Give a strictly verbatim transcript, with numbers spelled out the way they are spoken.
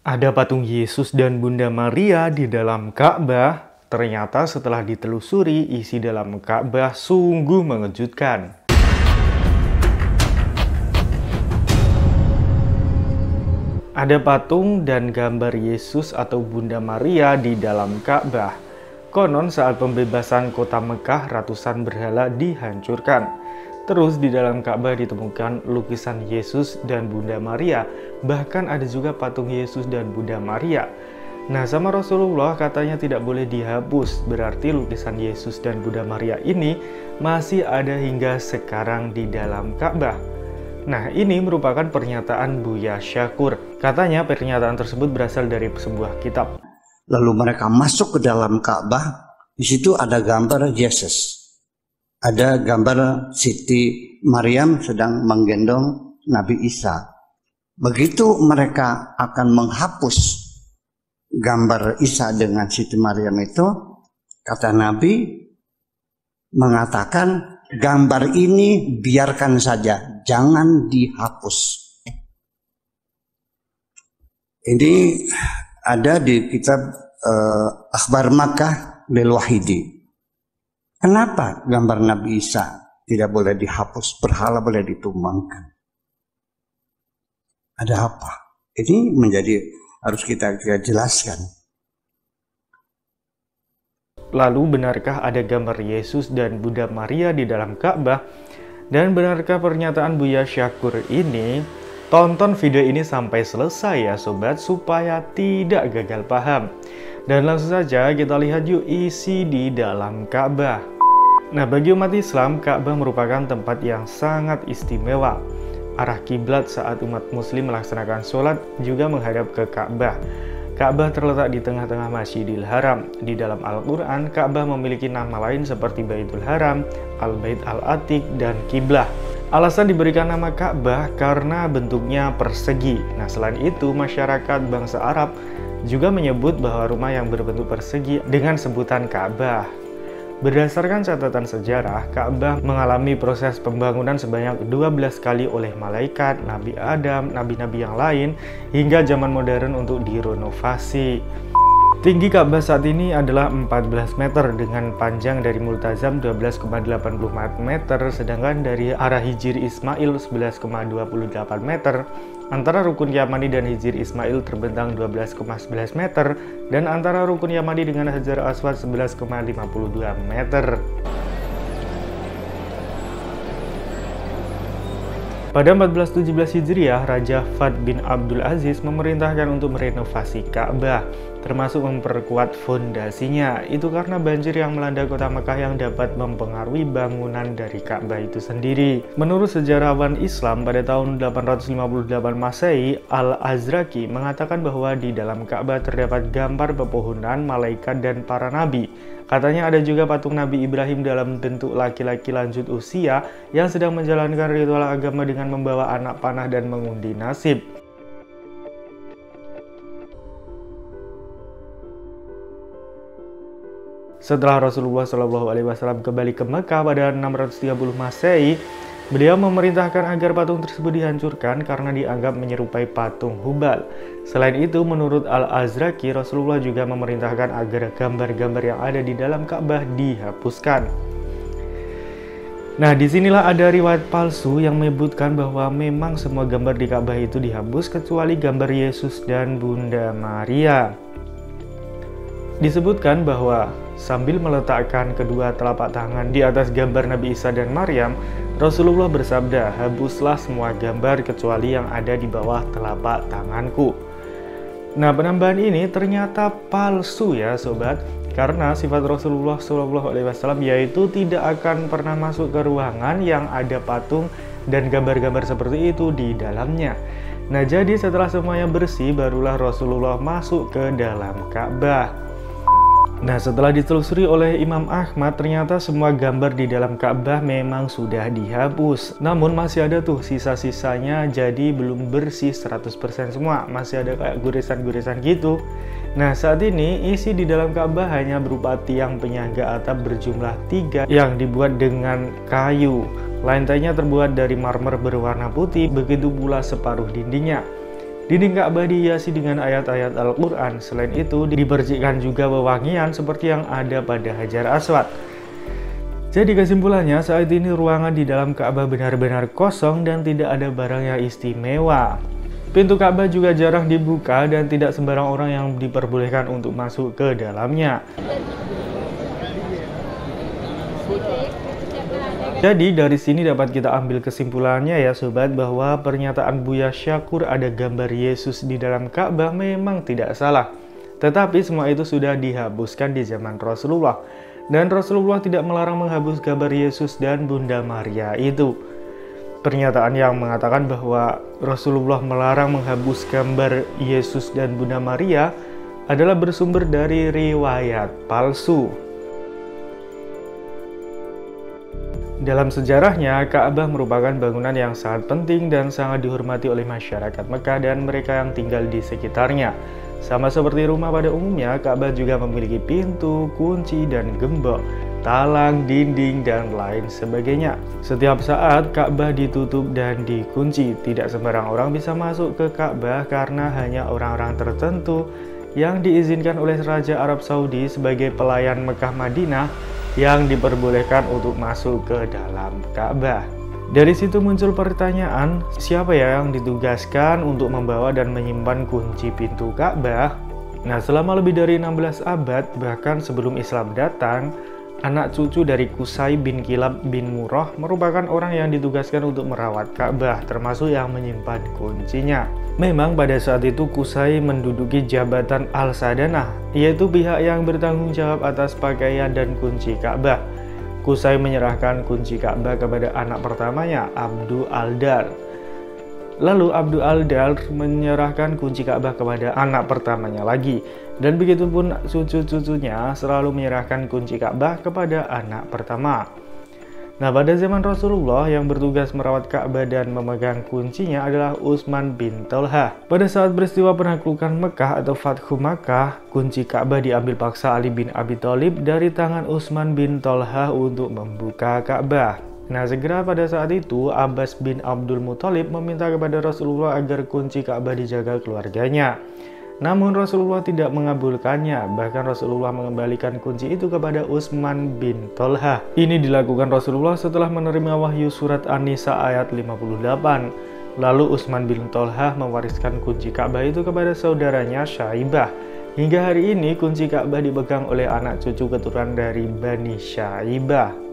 Ada patung Yesus dan Bunda Maria di dalam Ka'bah. Ternyata setelah ditelusuri, isi dalam Ka'bah sungguh mengejutkan. Ada patung dan gambar Yesus atau Bunda Maria di dalam Ka'bah. Konon saat pembebasan kota Mekah, ratusan berhala dihancurkan. Terus di dalam Ka'bah ditemukan lukisan Yesus dan Bunda Maria. Bahkan ada juga patung Yesus dan Bunda Maria. Nah, sama Rasulullah katanya tidak boleh dihapus. Berarti lukisan Yesus dan Bunda Maria ini masih ada hingga sekarang di dalam Ka'bah. Nah, ini merupakan pernyataan Buya Syakur. Katanya pernyataan tersebut berasal dari sebuah kitab. Lalu mereka masuk ke dalam Ka'bah. Di situ ada gambar Yesus. Ada gambar Siti Maryam sedang menggendong Nabi Isa. Begitu mereka akan menghapus gambar Isa dengan Siti Maryam itu, kata Nabi mengatakan, gambar ini biarkan saja, jangan dihapus. Ini ada di kitab uh, Akhbar Makkah lil Wahidi. Kenapa gambar Nabi Isa tidak boleh dihapus, berhala boleh ditumbangkan? Ada apa? Ini menjadi harus kita, kita jelaskan. Lalu benarkah ada gambar Yesus dan Bunda Maria di dalam Ka'bah? Dan benarkah pernyataan Buya Syakur ini? Tonton video ini sampai selesai ya sobat, supaya tidak gagal paham. Dan langsung saja kita lihat yuk isi di dalam Ka'bah. Nah, bagi umat Islam, Ka'bah merupakan tempat yang sangat istimewa. Arah kiblat saat umat muslim melaksanakan sholat juga menghadap ke Ka'bah. Ka'bah terletak di tengah-tengah Masjidil Haram. Di dalam Al-Quran, Ka'bah memiliki nama lain seperti Baitul Haram, Al-Bait Al-Atiq, dan Kiblah. Alasan diberikan nama Ka'bah karena bentuknya persegi. Nah, selain itu, masyarakat bangsa Arab juga menyebut bahwa rumah yang berbentuk persegi dengan sebutan Ka'bah. Berdasarkan catatan sejarah, Ka'bah mengalami proses pembangunan sebanyak dua belas kali oleh malaikat, Nabi Adam, nabi-nabi yang lain, hingga zaman modern untuk direnovasi. Tinggi Ka'bah saat ini adalah empat belas meter dengan panjang dari Multazam dua belas koma delapan puluh meter, sedangkan dari arah Hijri Ismail sebelas koma dua puluh delapan meter. Antara Rukun Yamani dan Hijri Ismail terbentang dua belas koma sebelas meter, dan antara Rukun Yamani dengan Hajar Aswad sebelas koma lima puluh dua meter. Pada empat belas tujuh belas Hijriah, Raja Fahd bin Abdul Aziz memerintahkan untuk merenovasi Ka'bah, termasuk memperkuat fondasinya. Itu karena banjir yang melanda kota Mekah yang dapat mempengaruhi bangunan dari Ka'bah itu sendiri. Menurut sejarawan Islam, pada tahun delapan ratus lima puluh delapan Masehi, Al-Azraqi mengatakan bahwa di dalam Ka'bah terdapat gambar pepohonan, malaikat, dan para nabi. Katanya ada juga patung Nabi Ibrahim dalam bentuk laki-laki lanjut usia yang sedang menjalankan ritual agama dengan membawa anak panah dan mengundi nasib. Setelah Rasulullah shallallahu alaihi wasallam kembali ke Mekah pada enam ratus tiga puluh Masehi, beliau memerintahkan agar patung tersebut dihancurkan karena dianggap menyerupai patung Hubal. Selain itu, menurut Al-Azraqi, Rasulullah juga memerintahkan agar gambar-gambar yang ada di dalam Ka'bah dihapuskan. Nah, disinilah ada riwayat palsu yang menyebutkan bahwa memang semua gambar di Ka'bah itu dihapus kecuali gambar Yesus dan Bunda Maria. Disebutkan bahwa sambil meletakkan kedua telapak tangan di atas gambar Nabi Isa dan Maryam, Rasulullah bersabda, "Hapuslah semua gambar kecuali yang ada di bawah telapak tanganku." Nah, penambahan ini ternyata palsu ya sobat, karena sifat Rasulullah shallallahu alaihi wasallam yaitu tidak akan pernah masuk ke ruangan yang ada patung dan gambar-gambar seperti itu di dalamnya. Nah, jadi setelah semuanya bersih, barulah Rasulullah masuk ke dalam Ka'bah. Nah, setelah ditelusuri oleh Imam Ahmad, ternyata semua gambar di dalam Ka'bah memang sudah dihapus. Namun masih ada tuh sisa-sisanya, jadi belum bersih seratus persen semua. Masih ada kayak goresan-goresan gitu. Nah, saat ini isi di dalam Ka'bah hanya berupa tiang penyangga atap berjumlah tiga yang dibuat dengan kayu. Lantainya terbuat dari marmer berwarna putih, begitu pula separuh dindingnya. Dinding Ka'bah dihiasi dengan ayat-ayat Al-Quran. Selain itu, dipercikkan juga wewangian seperti yang ada pada Hajar Aswad. Jadi kesimpulannya, saat ini ruangan di dalam Ka'bah benar-benar kosong dan tidak ada barang yang istimewa. Pintu Ka'bah juga jarang dibuka dan tidak sembarang orang yang diperbolehkan untuk masuk ke dalamnya. Jadi dari sini dapat kita ambil kesimpulannya ya sobat, bahwa pernyataan Buya Syakur ada gambar Yesus di dalam Ka'bah memang tidak salah. Tetapi semua itu sudah dihapuskan di zaman Rasulullah. Dan Rasulullah tidak melarang menghapus gambar Yesus dan Bunda Maria itu. Pernyataan yang mengatakan bahwa Rasulullah melarang menghapus gambar Yesus dan Bunda Maria adalah bersumber dari riwayat palsu. Dalam sejarahnya, Ka'bah merupakan bangunan yang sangat penting dan sangat dihormati oleh masyarakat Mekah dan mereka yang tinggal di sekitarnya. Sama seperti rumah pada umumnya, Ka'bah juga memiliki pintu, kunci, dan gembok, talang, dinding, dan lain sebagainya. Setiap saat, Ka'bah ditutup dan dikunci. Tidak sembarang orang bisa masuk ke Ka'bah karena hanya orang-orang tertentu yang diizinkan oleh Raja Arab Saudi sebagai pelayan Mekah Madinah yang diperbolehkan untuk masuk ke dalam Ka'bah. Dari situ muncul pertanyaan, siapa ya yang ditugaskan untuk membawa dan menyimpan kunci pintu Ka'bah? Nah, selama lebih dari enam belas abad, bahkan sebelum Islam datang, anak cucu dari Qusay bin Kilab bin Murrah merupakan orang yang ditugaskan untuk merawat Ka'bah, termasuk yang menyimpan kuncinya. Memang pada saat itu Qusay menduduki jabatan Al-Sadanah, yaitu pihak yang bertanggung jawab atas pakaian dan kunci Ka'bah. Qusay menyerahkan kunci Ka'bah kepada anak pertamanya, Abdu Al-Dar. Lalu Abdu Al-Dar menyerahkan kunci Ka'bah kepada anak pertamanya lagi. Dan begitu pun cucu-cucunya selalu menyerahkan kunci Ka'bah kepada anak pertama. Nah, pada zaman Rasulullah yang bertugas merawat Ka'bah dan memegang kuncinya adalah Utsman bin Thalhah. Pada saat peristiwa penaklukan Mekah atau Fathu Makkah, kunci Ka'bah diambil paksa Ali bin Abi Thalib dari tangan Utsman bin Thalhah untuk membuka Ka'bah. Nah, segera pada saat itu Abbas bin Abdul Muthalib meminta kepada Rasulullah agar kunci Ka'bah dijaga keluarganya. Namun Rasulullah tidak mengabulkannya, bahkan Rasulullah mengembalikan kunci itu kepada Utsman bin Thalhah. Ini dilakukan Rasulullah setelah menerima wahyu surat An-Nisa ayat lima puluh delapan. Lalu Utsman bin Thalhah mewariskan kunci Ka'bah itu kepada saudaranya Syaibah. Hingga hari ini kunci Ka'bah dipegang oleh anak cucu keturunan dari Bani Syaibah.